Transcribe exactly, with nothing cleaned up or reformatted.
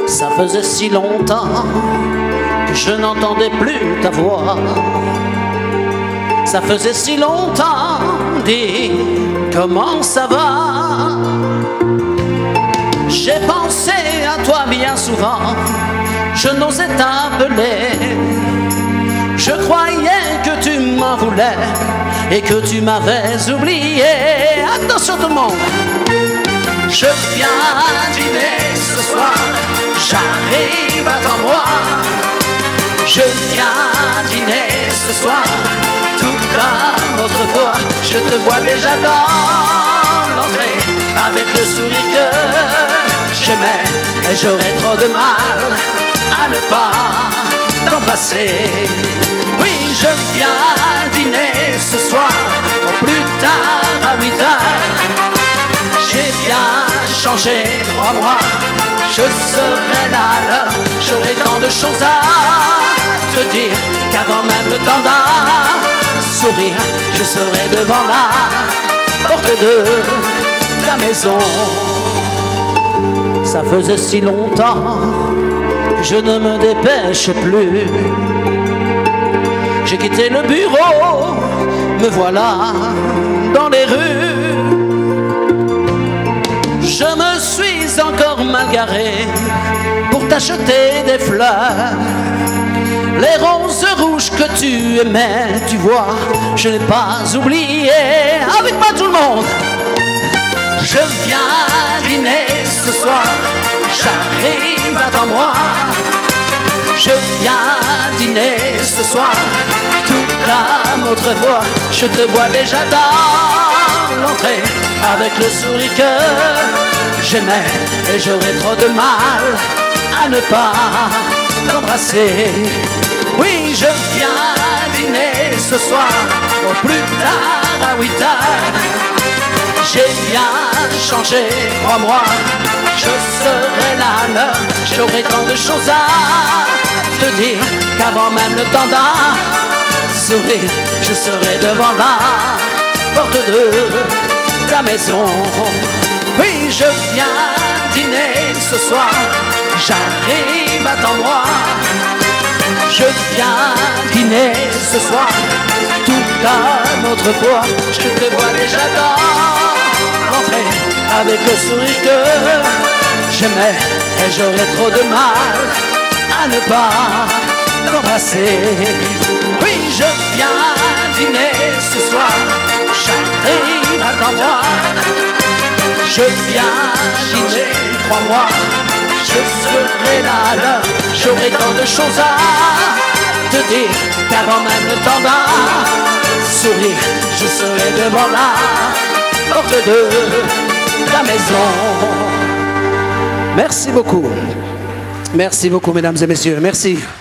Ça faisait si longtemps que je n'entendais plus ta voix. Ça faisait si longtemps, dis, comment ça va? J'ai pensé à toi bien souvent, je n'osais t'appeler. Je croyais que tu m'en voulais et que tu m'avais oublié. Attention tout le monde! Je viens dîner ce soir, j'arrive à ton moi. Je viens dîner ce soir, tout comme autrefois. Je te vois déjà dans l'entrée, avec le sourire que j'aimais. Et j'aurais trop de mal à ne pas t'en passer. Oui, je viens dîner ce soir, au plus tard à huit heures. J'ai bien changé, crois-moi, je serai là à l'heure. J'aurai tant de choses à te dire qu'avant même le temps d'un sourire, je serai devant la porte de ta maison. Ça faisait si longtemps que je ne me dépêche plus. J'ai quitté le bureau, me voilà dans les rues. Je me suis encore mal garé pour t'acheter des fleurs. Les roses rouges que tu aimais, tu vois, je n'ai pas oublié. Avec moi tout le monde! Je viens dîner ce soir, j'arrive à moi. Je viens dîner ce soir, tout comme autrefois. Je te vois déjà dans l'entrée, avec le sourire que j'aimais. Et j'aurais trop de mal à ne pas t'embrasser. Oui, je viens dîner ce soir, au plus tard à huit heures. J'ai bien changé, crois-moi, je serai là à l'heure. J'aurai tant de choses à te dire qu'avant même le temps d'un sourire, je serai devant la porte de ta maison. Oui, je viens dîner ce soir, j'arrive, attends-moi. Je viens dîner ce soir, tout comme autrefois. Je te vois déjà dans l'entrée, avec le sourire que j'aimais. Et j'aurais trop de mal à ne pas t'embrasser. Oui, je viens dîner ce soir, j'arrive, attends-moi. Je viens dîner, crois-moi, je serai là à l'heure. J'aurai tant de choses à te dire qu'avant même le temps d'un sourire, je serai devant la porte de ta maison. Merci beaucoup. Merci beaucoup, mesdames et messieurs. Merci.